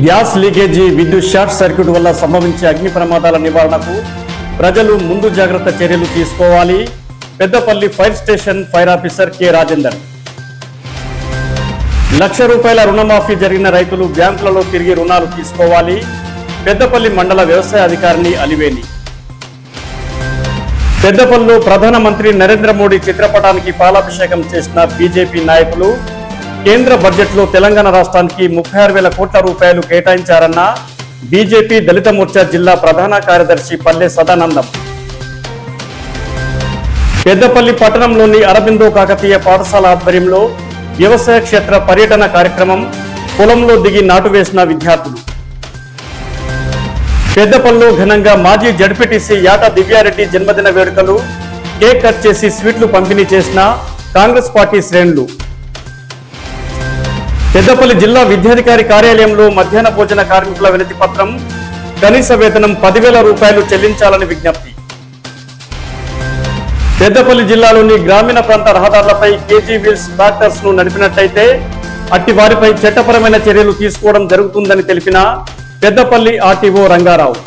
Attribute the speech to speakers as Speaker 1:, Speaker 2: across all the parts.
Speaker 1: Gas leakage, విద్యుత్ short circuit వల్ల సంభవించే అగ్ని ప్రమాదాల నివారణకు ప్రజలు ముందు జాగ్రత్త చర్యలు తీసుకోవాలి. Peddapalli fire station fire officer K Rajender. ₹1,00,000 రుణమాఫీ జరిగిన రైతులు బ్యాంకులలో తిరిగి రుణాలు తీసుకోవాలి. పెద్దపల్లి మండల వ్యవసాయ అధికారిని అలివేని. పెద్దపల్లిలో ప్రధానమంత్రి నరేంద్ర మోడీ చిత్రపటానికి పాలాభిషేకం చేసిన బీజేపీ నాయకులు కేంద్ర బడ్జెట్లో తెలంగాణ రాష్ట్రానికి ₹36,000 కోట్ల కేటాయించారన్న బీజేపీ దళిత మోర్చా జిల్లా ప్రధాన కార్యదర్శి పల్లె సదానందం. పెద్దపల్లి పట్టణంలోని అరబిందో కాకతీయ పాఠశాల ఆధ్వర్యంలో వ్యవసాయ క్షేత్ర పర్యటన కార్యక్రమం. పొలంలో దిగి నాటు వేసిన విద్యార్థులు. పెద్దపల్లిలో ఘనంగా మాజీ జడ్పీటీసీ యాట దివ్యారెడ్డి జన్మదిన వేడుకలు. కేక్ కట్ చేసి స్వీట్లు పంపిణీ చేసిన కాంగ్రెస్ పార్టీ శ్రేణులు. పెద్దపల్లి జిల్లా విద్యాధికారి కార్యాలయంలో మధ్యాహ్న భోజన కార్మికుల వినతి పత్రం. కనీస వేతనం ₹10,000 చెల్లించాలని విజ్ఞప్తి. పెద్దపల్లి జిల్లాలోని గ్రామీణ ప్రాంత రహదారులపై కేజీ వీల్స్ ట్రాక్టర్స్ ను నడిపినట్టయితే అట్టి వారిపై చట్టపరమైన చర్యలు తీసుకోవడం జరుగుతుందని తెలిపిన పెద్దపల్లి ఆర్టీఓ రంగారావు.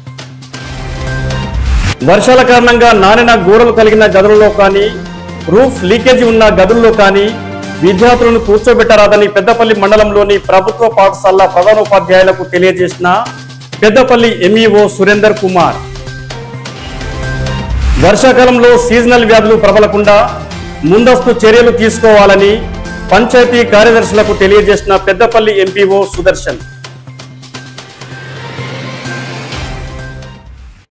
Speaker 1: వర్షాల కారణంగా నానిన గోడలు కలిగిన గదులలో కానీ, రూఫ్ లీకేజీ ఉన్న గదుల్లో కానీ విద్యార్థులను కూర్చోబెట్టరాదని పెద్దపల్లి మండలంలోని ప్రభుత్వ పాఠశాల ప్రధానోపాధ్యాయులకు తెలియజేసిన పెద్దపల్లి ఎంఈఓ సురేందర్ కుమార్. వర్షాకాలంలో సీజనల్ వ్యాధులు ప్రబలకుండా ముందస్తు చర్యలు తీసుకోవాలని పంచాయతీ కార్యదర్శులకు తెలియజేసిన పెద్దపల్లి ఎంపీఓ సుదర్శన్.